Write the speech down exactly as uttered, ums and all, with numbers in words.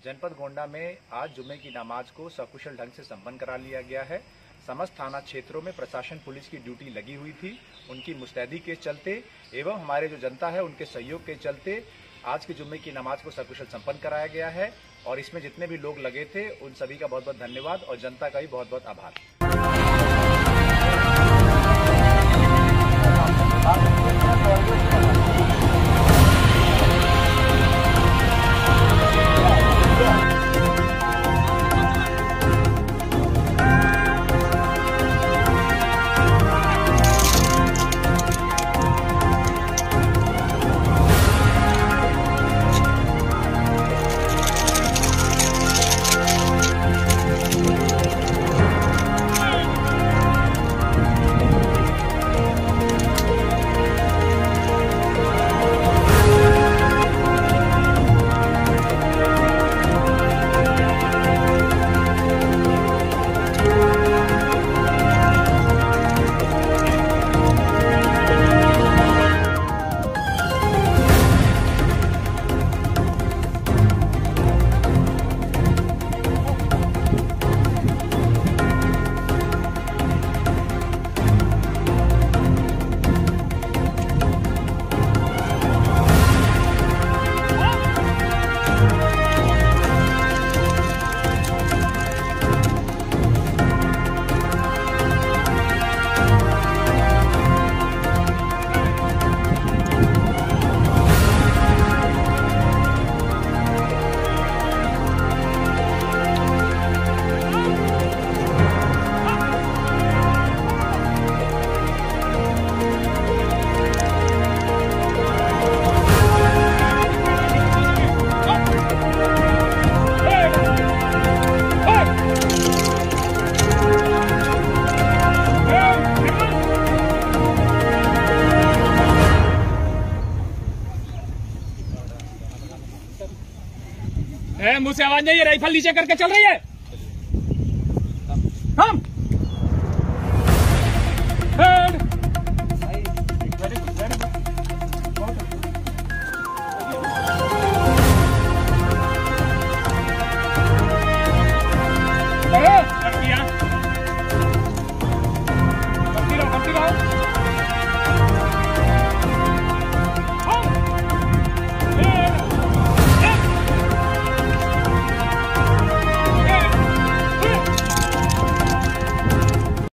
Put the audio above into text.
जनपद गोंडा में आज जुम्मे की नमाज को सकुशल ढंग से संपन्न करा लिया गया है। समस्त थाना क्षेत्रों में प्रशासन पुलिस की ड्यूटी लगी हुई थी। उनकी मुस्तैदी के चलते एवं हमारे जो जनता है उनके सहयोग के चलते आज के जुम्मे की नमाज को सकुशल संपन्न कराया गया है और इसमें जितने भी लोग लगे थे उन सभी का बहुत बहुत धन्यवाद और जनता का भी बहुत बहुत आभार। मुझसे आवाज नहीं है, राइफल नीचे करके चल रही है।